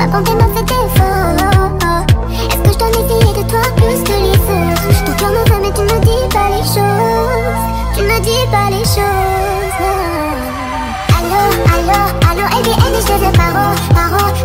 quand elle m'a fait défaut. Est-ce que je dois méfier de toi plus que les autres? Ton cœur me veut mais tu me dis pas les choses. Tu me dis pas les choses. Allô, allô, allô, LDN et je te veux paro, paro.